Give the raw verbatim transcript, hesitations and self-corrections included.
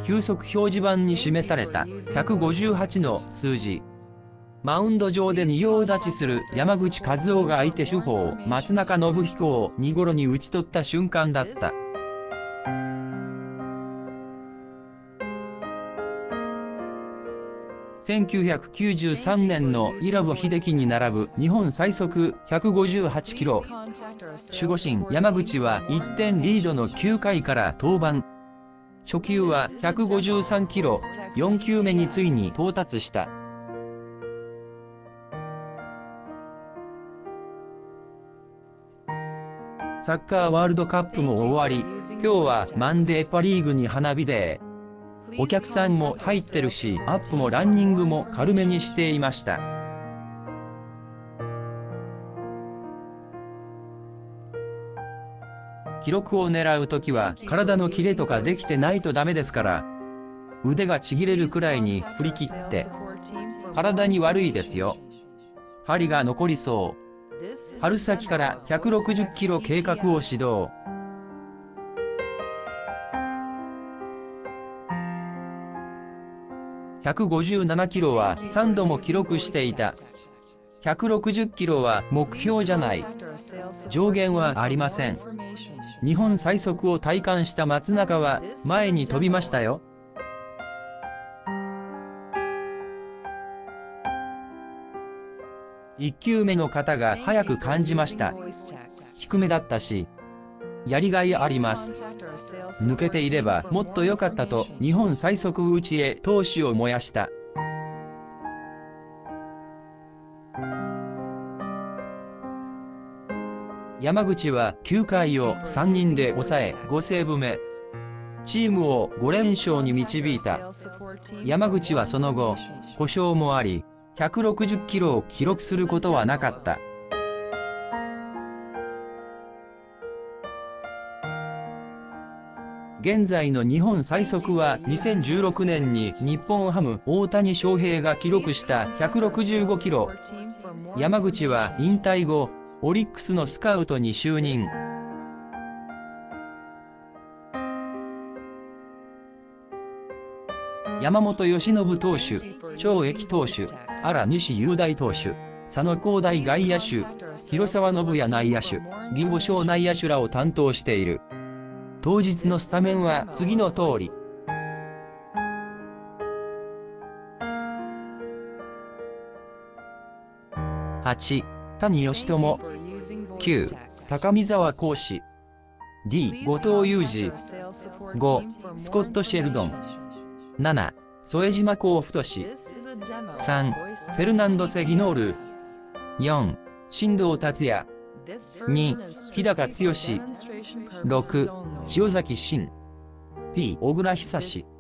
球速表示板に示されたひゃくごじゅうはちの数字。マウンド上で仁王立ちする山口一雄が相手主砲松中信彦をにゴロに打ち取った瞬間だった。せんきゅうひゃくきゅうじゅうさんねんの伊良部秀樹に並ぶ日本最速ひゃくごじゅうはちキロ。守護神山口はいってんリードのきゅうかいから登板。初球はひゃくごじゅうさんキロ、よんきゅうめについに到達した。サッカーワールドカップも終わり、今日はマンデーパリーグに花火デー。お客さんも入ってるし、アップもランニングも軽めにしていました。記録を狙うときは体のキレとかできてないとダメですから、腕がちぎれるくらいに振り切って、体に悪いですよ。針が残りそう。春先からひゃくろくじゅっキロ計画を始動。ひゃくごじゅうななキロはさんども記録していた。ひゃくろくじゅっキロは目標じゃない。上限はありません。日本最速を体感した松中は前に飛びましたよ。いっきゅうめの方が速く感じました。低めだったし、やりがいあります。抜けていればもっと良かったと日本最速打ちへ闘志を燃やした。山口はきゅうかいをさんにんで抑えごセーブ目。チームをごれん勝に導いた。山口はその後、故障もあり、ひゃくろくじゅっキロを記録することはなかった。現在の日本最速はにせんじゅうろくねんに日本ハム大谷翔平が記録したひゃくろくじゅうごキロ。山口は引退後、オリックスのスカウトに就任。山本由伸投手、張益投手、荒西雄大投手、佐野皓大外野手、広沢信也内野手、義母翔内野手らを担当している。当日のスタメンは次の通り。はち、谷義友。きゅう、高見沢光志。ディー、後藤祐二。ご、スコット・シェルドン。なな、副島幸太。さん、フェルナンド・セギノール。よん、進藤達也。に、日高剛。ろく、塩崎慎。P、小倉久志。